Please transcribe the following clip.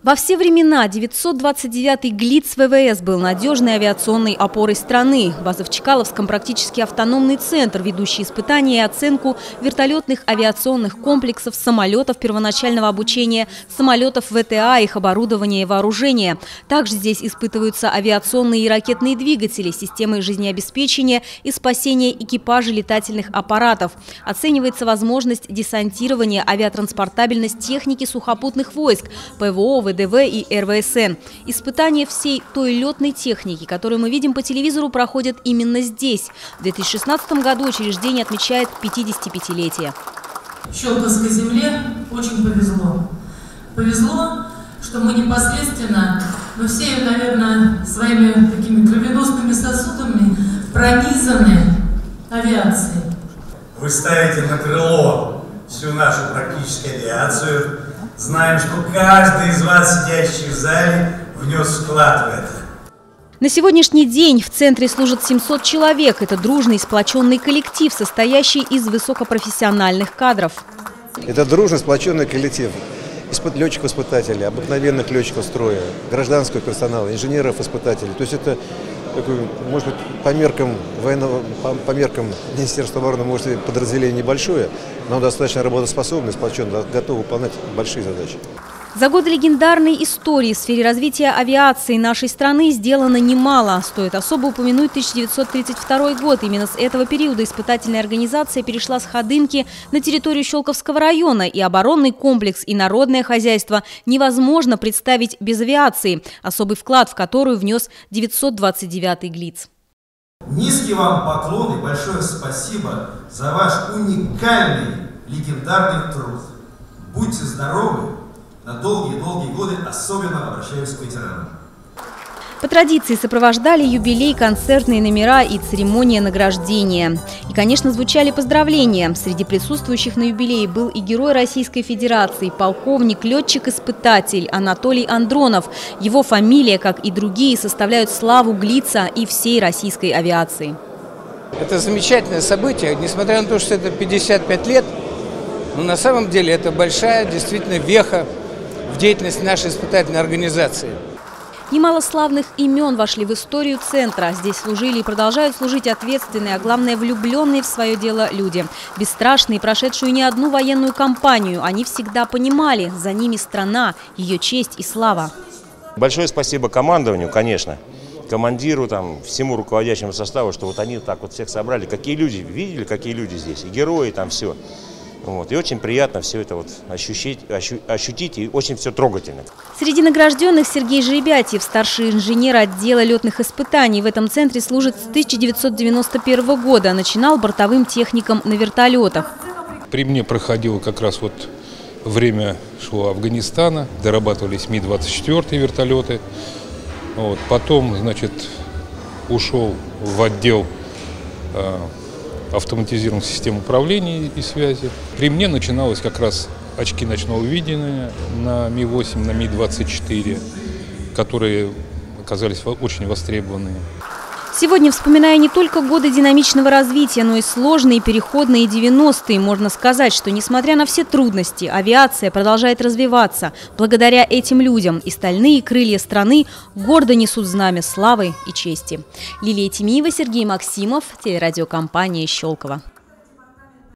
Во все времена 929-й ГЛИЦ ВВС был надежной авиационной опорой страны. База в Чкаловском – практически автономный центр, ведущий испытания и оценку вертолетных авиационных комплексов, самолетов первоначального обучения, самолетов ВТА, их оборудования и вооружения. Также здесь испытываются авиационные и ракетные двигатели, системы жизнеобеспечения и спасения экипажей летательных аппаратов. Оценивается возможность десантирования, авиатранспортабельность техники сухопутных войск, ПВО, ВДВ и РВСН. Испытания всей той летной техники, которую мы видим по телевизору, проходят именно здесь. В 2016 году учреждение отмечает 55-летие. Щелковской земле очень повезло. Повезло, что мы непосредственно, но все, наверное, своими такими кровеносными сосудами пронизаны авиацией. Вы ставите на крыло всю нашу практическую авиацию. Знаем, что каждый из вас, сидящий в зале, внес вклад в это. На сегодняшний день в центре служат 700 человек. Это дружный, сплоченный коллектив, состоящий из высокопрофессиональных кадров. Это дружный, сплоченный коллектив. Летчиков-испытателей, обыкновенных летчиков строя, гражданского персонала, инженеров-испытателей. То есть это, может быть, по меркам Министерства обороны, может быть, подразделение небольшое, но достаточно работоспособное, сплоченное, готово выполнять большие задачи. За годы легендарной истории в сфере развития авиации нашей страны сделано немало. Стоит особо упомянуть 1932 год. Именно с этого периода испытательная организация перешла с Ходынки на территорию Щелковского района. И оборонный комплекс, и народное хозяйство невозможно представить без авиации, особый вклад в которую внес 929-й ГЛИЦ. Низкий вам поклон и большое спасибо за ваш уникальный, легендарный труд. Будьте здоровы! На долгие-долгие годы особенно обращаюсь к ветеранам. По традиции сопровождали юбилей концертные номера и церемония награждения. И, конечно, звучали поздравления. Среди присутствующих на юбилее был и герой Российской Федерации, полковник, летчик-испытатель Анатолий Андронов. Его фамилия, как и другие, составляют славу ГЛИЦа и всей российской авиации. Это замечательное событие, несмотря на то, что это 55 лет, но на самом деле это большая действительно веха в деятельности нашей испытательной организации. Немало славных имен вошли в историю центра. Здесь служили и продолжают служить ответственные, а главное влюбленные в свое дело люди. Бесстрашные, прошедшие не одну военную кампанию. Они всегда понимали, за ними страна, ее честь и слава. Большое спасибо командованию, конечно, командиру, всему руководящему составу, что вот они так вот всех собрали. Какие люди, видели, какие люди здесь, и герои, все. И очень приятно все это ощутить, и очень все трогательно. Среди награжденных Сергей Жеребятьев, старший инженер отдела летных испытаний. В этом центре служит с 1991 года. Начинал бортовым техником на вертолетах. При мне проходило как раз время шло Афганистана, дорабатывались Ми-24 вертолеты. Потом, ушел в отдел автоматизированных систем управления и связи. При мне начиналось как раз очки ночного видения на Ми-8, на Ми-24, которые оказались очень востребованные. Сегодня, вспоминая не только годы динамичного развития, но и сложные переходные 90-е, можно сказать, что, несмотря на все трудности, авиация продолжает развиваться. Благодаря этим людям и стальные крылья страны гордо несут знамя славы и чести. Лилия Тимиева, Сергей Максимов, телерадиокомпания «Щелково».